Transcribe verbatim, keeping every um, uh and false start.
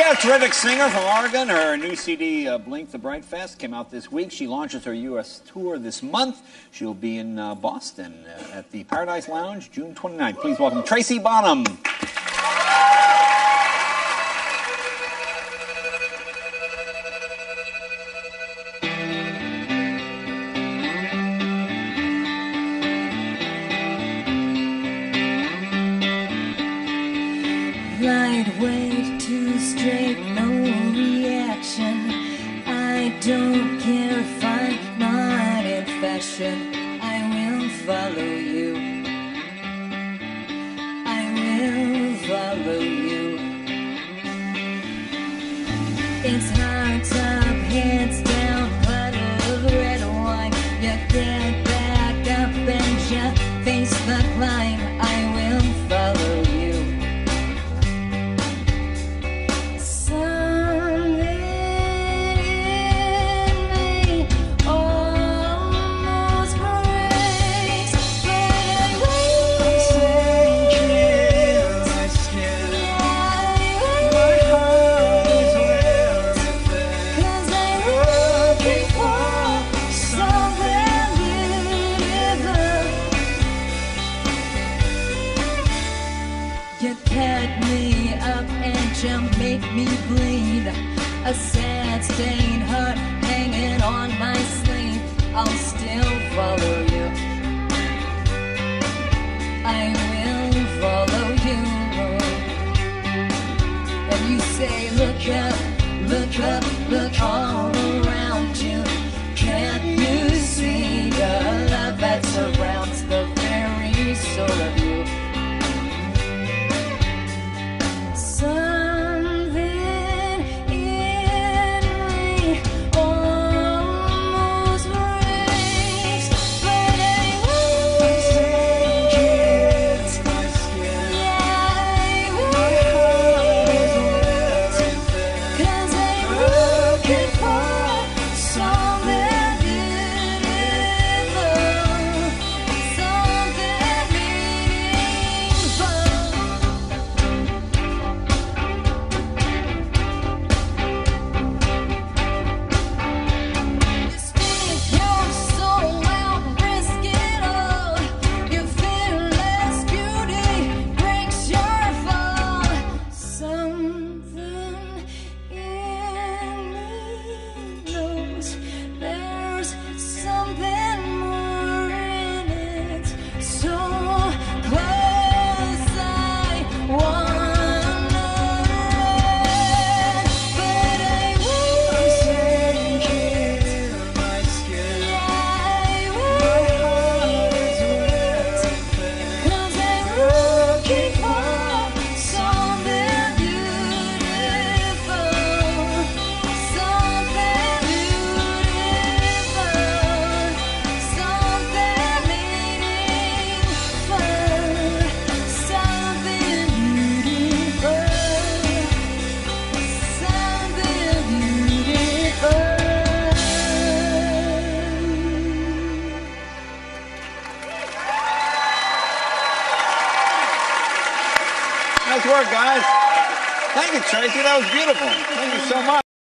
Yeah, terrific singer from Oregon. Her new C D, uh, Blink the Brightest, came out this week. She launches her U S tour this month. She'll be in uh, Boston uh, at the Paradise Lounge, June twenty-ninth. Please welcome Tracy Bohnam. Lightweight, too straight, no reaction. I don't care if I'm not in fashion. I will follow you. I will follow you. It's hard top, hands down, bottle of red wine. You get back up and you face the climb. I will follow you. You cut me up and you make me bleed. A sad stained heart hanging on my sleeve. I'll still follow you. I will follow you. And you say, look up, look up, look all around you. Can't you see the love that surrounds the very soul of you? Nice work, guys. Thank you, Tracy. That was beautiful. Thank you so much.